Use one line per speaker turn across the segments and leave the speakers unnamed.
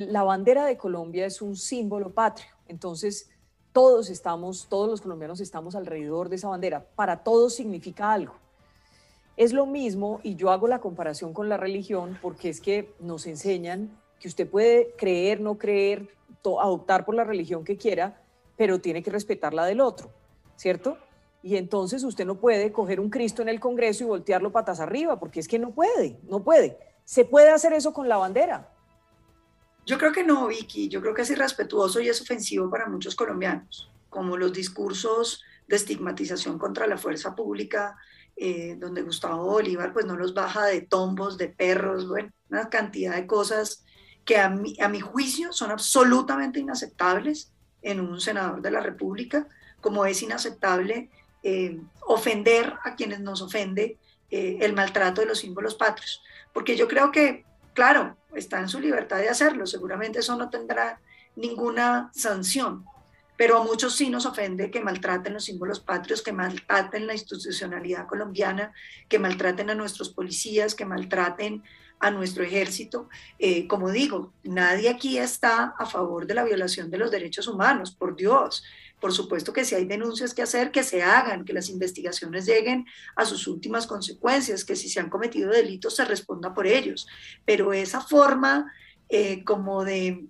la bandera de Colombia es un símbolo patrio, entonces todos los colombianos estamos alrededor de esa bandera, para todos significa algo. Es lo mismo, y yo hago la comparación con la religión, porque es que nos enseñan que usted puede creer, no creer, adoptar por la religión que quiera, pero tiene que respetar la del otro, ¿cierto? Y entonces usted no puede coger un Cristo en el Congreso y voltearlo patas arriba, porque es que no puede, no puede. ¿Se puede hacer eso con la bandera?
Yo creo que no, Vicky, yo creo que es irrespetuoso y es ofensivo para muchos colombianos, como los discursos de estigmatización contra la fuerza pública, donde Gustavo Bolívar pues no los baja de tombos, de perros, bueno, una cantidad de cosas que a mi juicio son absolutamente inaceptables en un senador de la República, como es inaceptable ofender a quienes nos ofende el maltrato de los símbolos patrios, porque yo creo que claro, está en su libertad de hacerlo, seguramente eso no tendrá ninguna sanción, pero a muchos sí nos ofende que maltraten los símbolos patrios, que maltraten la institucionalidad colombiana, que maltraten a nuestros policías, que maltraten a nuestro ejército. Como digo, nadie aquí está a favor de la violación de los derechos humanos, por Dios. Por supuesto que si hay denuncias que hacer, que se hagan, que las investigaciones lleguen a sus últimas consecuencias, que si se han cometido delitos se responda por ellos. Pero esa forma como de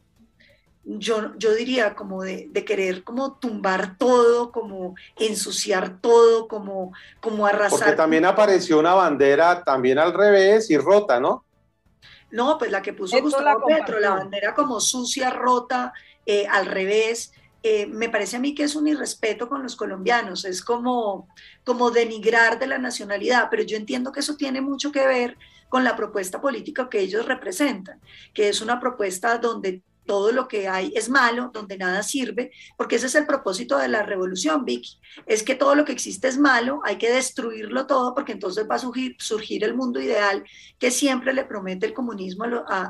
yo diría como de querer como tumbar todo, como ensuciar todo, como
Porque
arrasar.
también apareció una bandera también al revés y rota, ¿no?
No, pues la que puso
Esto la
Gustavo Petro, la
compartió.
bandera como sucia, rota, al revés, me parece a mí que es un irrespeto con los colombianos, es como denigrar de la nacionalidad, pero yo entiendo que eso tiene mucho que ver con la propuesta política que ellos representan, que es una propuesta donde todo lo que hay es malo, donde nada sirve, porque ese es el propósito de la revolución, Vicky, es que todo lo que existe es malo, hay que destruirlo todo, porque entonces va a surgir el mundo ideal que siempre le promete el comunismo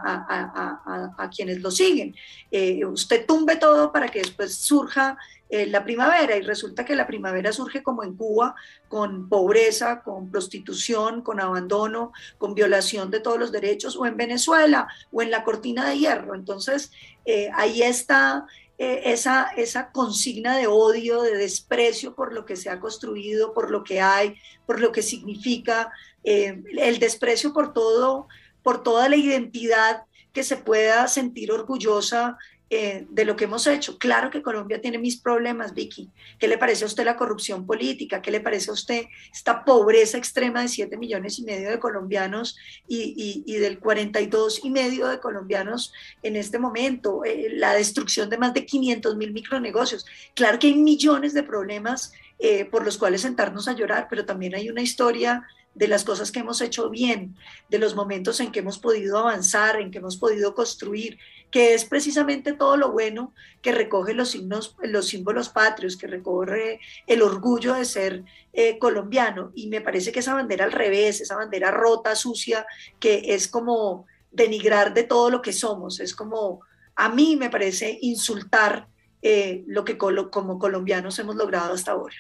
a quienes lo siguen. Usted tumbe todo para que después surja la primavera, y resulta que la primavera surge como en Cuba, con pobreza, con prostitución, con abandono, con violación de todos los derechos, o en Venezuela, o en la cortina de hierro. Entonces, ahí está esa consigna de odio, de desprecio por lo que se ha construido, por lo que hay, por lo que significa, el desprecio por toda la identidad que se pueda sentir orgullosa de lo que hemos hecho. Claro que Colombia tiene mis problemas, Vicky. ¿Qué le parece a usted la corrupción política? ¿Qué le parece a usted esta pobreza extrema de 7,5 millones de colombianos y del 42,5 de colombianos en este momento? La destrucción de más de 500,000 micronegocios. Claro que hay millones de problemas por los cuales sentarnos a llorar, pero también hay una historia de las cosas que hemos hecho bien, de los momentos en que hemos podido avanzar, en que hemos podido construir, que es precisamente todo lo bueno que recoge los símbolos patrios, que recoge el orgullo de ser colombiano. Y me parece que esa bandera al revés, esa bandera rota, sucia, que es como denigrar de todo lo que somos, es como, a mí me parece insultar lo que como colombianos hemos logrado hasta ahora.